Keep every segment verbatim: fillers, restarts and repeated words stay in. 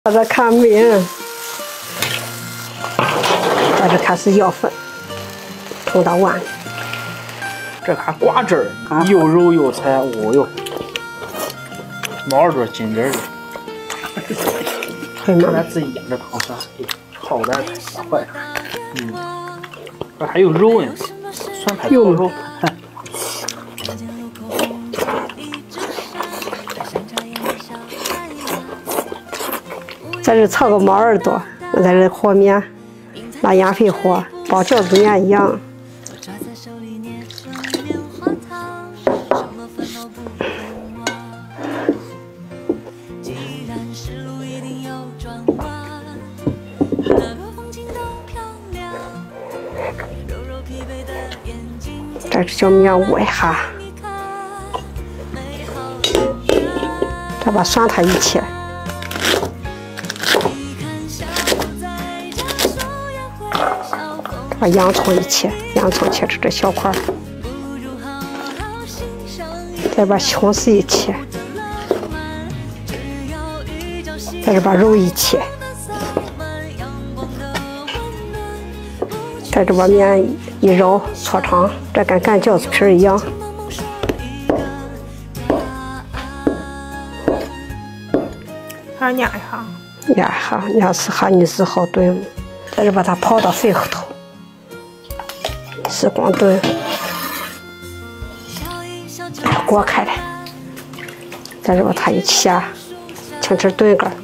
在这看面，在这开始舀粉，冲到碗里。 这还瓜汁儿，又肉又菜，哦哟，毛耳朵金汁儿的。 很咱自己腌的汤蒜，好点太坏了。嗯，这还有肉呢，酸菜炒肉。 在这炒个毛耳朵，在这和面，拿盐水和，包饺子面一样。这是叫面捂一下，再把蒜苔一切。 把洋葱一切，洋葱切成这小块儿，再把西红柿一切，再这把肉一切，再这把面一揉搓长，这跟擀饺子皮儿一样。 还要压一下， 压一下，压死下你是好炖。再这把它泡到水后头。 是光炖，锅开了，再这把它一下，轻轻炖个。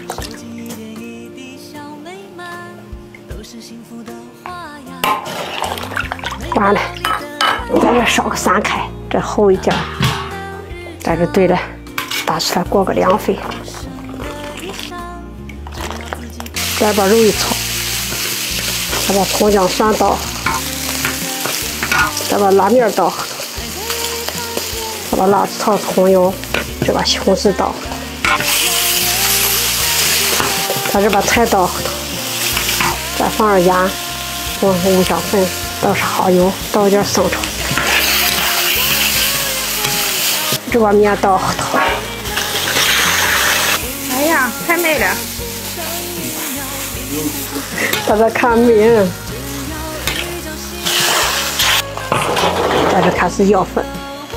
完了，在这烧个三开，这厚一点，在这炖了，打出来过个凉水，再把肉一炒，再把葱姜蒜倒。 再把辣面倒，再把辣子炒葱油，再把西红柿倒，再这把菜倒后头，再放点盐，放上五香粉，倒上蚝油，倒点生抽，这把面倒后头。 哎呀，太美了！ 在这看面。 在这开始舀粉，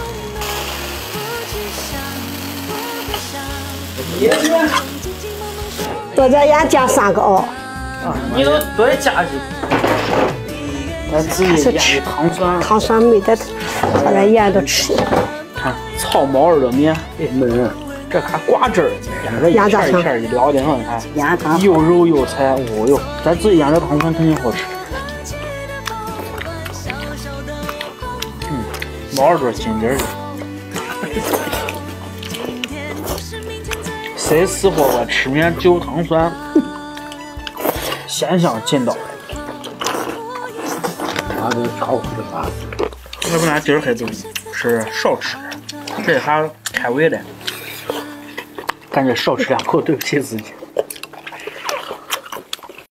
我这盐加三个哦。 啊，你都多加几个。咱自己腌的糖蒜， 糖蒜没得，把咱盐都吃。 看炒毛耳朵面，哎嫩，这还瓜汁儿，这一片一片一撩的很，看，又肉又菜，哦哟，咱自己腌的糖蒜肯定好吃。 毛耳朵金汁儿的，谁死活我吃面就糖蒜，鲜香劲道。 俺这炒不的饭， 要不然今儿还都是少吃，这还开胃了，感觉少吃两口对不起自己。